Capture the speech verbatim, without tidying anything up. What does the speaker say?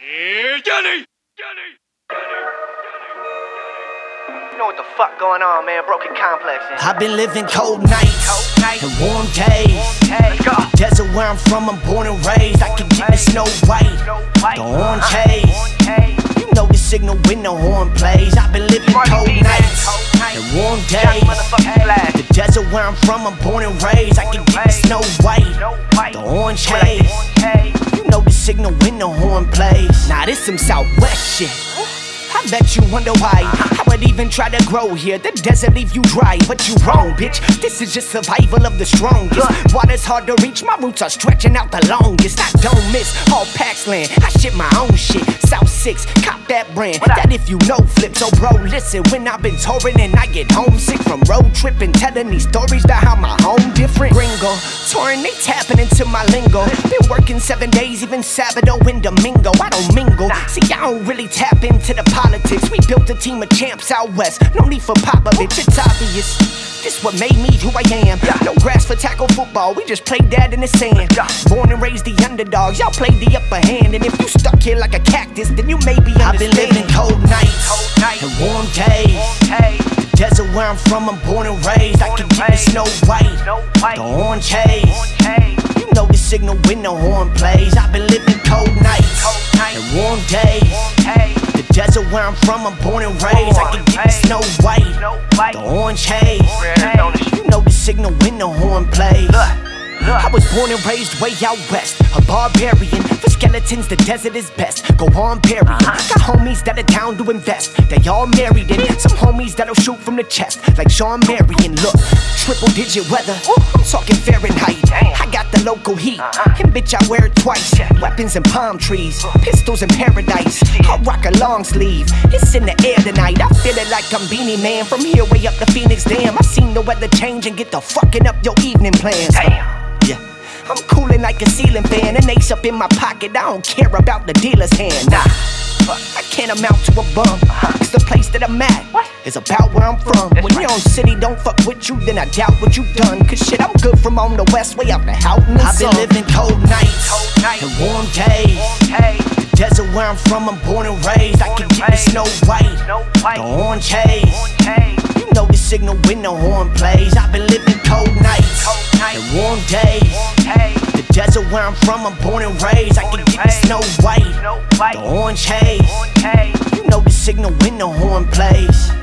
Johnny! Johnny! You know what the fuck going on, man? Broken complex. I've been living cold nights, cold nights. And warm days. Let's go. The desert where I'm from, I'm born and raised. I can get the snow white, the orange haze. You know the signal when the horn plays. I've been living cold nights and warm days. The desert where I'm from, I'm born and raised. I can get the snow white, the orange haze. You know the signal when the horn plays. Now this some Southwest shit. I bet you wonder why I would even try to grow here. The desert leave you dry, but you wrong, bitch. This is just survival of the strongest. Water's hard to reach, my roots are stretching out the longest. I don't miss all Pax land, I ship my own shit. South six, cop that brand, that if you know flip. So bro, listen, when I've been touring and I get homesick from road tripping, telling these stories about how my home different. Gringo, touring, they tapping into my lingo. Been working seven days, even Sabado and Domingo. I don't mingle, see I don't really tap into the politics. We built a team of champs out west. No need for Popovich, it's obvious. This what made me who I am. No grass for tackle football, we just played that in the sand. Born and raised the underdogs, y'all played the upper hand. And if you stuck here like a cactus, then you may be understanding. I've been living cold nights and warm days. The desert where I'm from, I'm born and raised. I can get the snow white, the orange haze. You know the signal when the horn plays. I've been living cold nights and warm days. The desert where I'm from, I'm born and raised. I can get the snow white, the orange haze. You know the signal when the horn plays. I was born and raised way out west, a barbarian. For skeletons, the desert is best. Go on burying. Got homies that are down to invest. They all married in. Some homies that'll shoot from the chest, like Sean Marion. Look, triple digit weather, I'm talking Fahrenheit. I got the local heat, and bitch I wear it twice. Weapons and palm trees, pistols in paradise. I rock a long sleeve, it's in the air tonight. I feel it like I'm Beanie Man, from here way up to Phoenix. Damn, I seen the weather change and get the fucking up your evening plans. Yeah, I'm coolin' like a ceiling fan. An ace up in my pocket, I don't care about the dealer's hand. Nah, I can't amount to a bum. Cause the place that I'm at is about where I'm from. When your own city don't fuck with you, then I doubt what you done. Cause shit, I'm good from on the west, way out the out in the I've sun. Been living cold nights and warm days. The desert where I'm from, I'm born and raised. I can get the snow white, the orange haze. You know the signal when the horn plays. I've been living cold nights and warm days. The desert where I'm from, I'm born and raised. I can get the snow white, the orange haze. You know the signal when the horn plays.